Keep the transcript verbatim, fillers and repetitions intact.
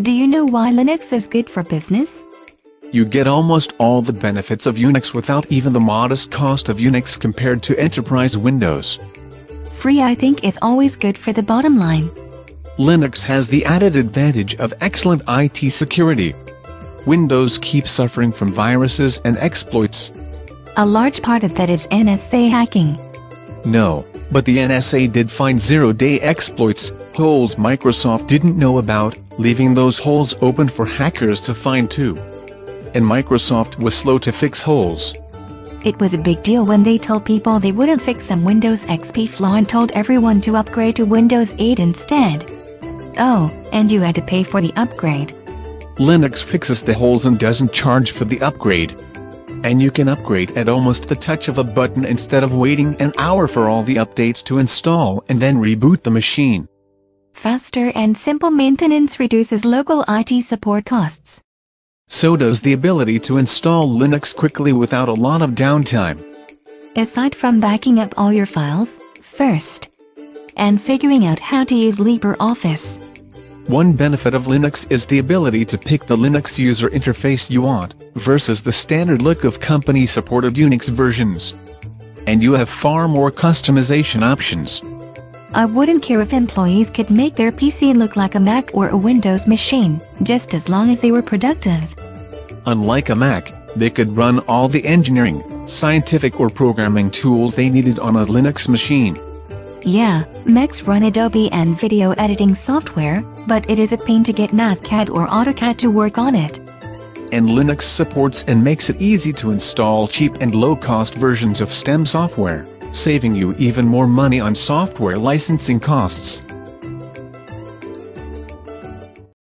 Do you know why Linux is good for business? You get almost all the benefits of Unix without even the modest cost of Unix compared to enterprise Windows. Free, I think, is always good for the bottom line. Linux has the added advantage of excellent I T security. Windows keeps suffering from viruses and exploits. A large part of that is N S A hacking. No, but the N S A did find zero-day exploits, holes Microsoft didn't know about, leaving those holes open for hackers to find too. And Microsoft was slow to fix holes. It was a big deal when they told people they wouldn't fix some Windows X P flaw and told everyone to upgrade to Windows eight instead. Oh, and you had to pay for the upgrade. Linux fixes the holes and doesn't charge for the upgrade. And you can upgrade at almost the touch of a button instead of waiting an hour for all the updates to install and then reboot the machine. Faster and simple maintenance reduces local I T support costs. So does the ability to install Linux quickly without a lot of downtime. Aside from backing up all your files, first, and figuring out how to use LibreOffice. One benefit of Linux is the ability to pick the Linux user interface you want, versus the standard look of company-supported Unix versions. And you have far more customization options. I wouldn't care if employees could make their P C look like a Mac or a Windows machine, just as long as they were productive. Unlike a Mac, they could run all the engineering, scientific or programming tools they needed on a Linux machine. Yeah, Macs run Adobe and video editing software, but it is a pain to get MathCAD or AutoCAD to work on it. And Linux supports and makes it easy to install cheap and low-cost versions of STEM software, saving you even more money on software licensing costs.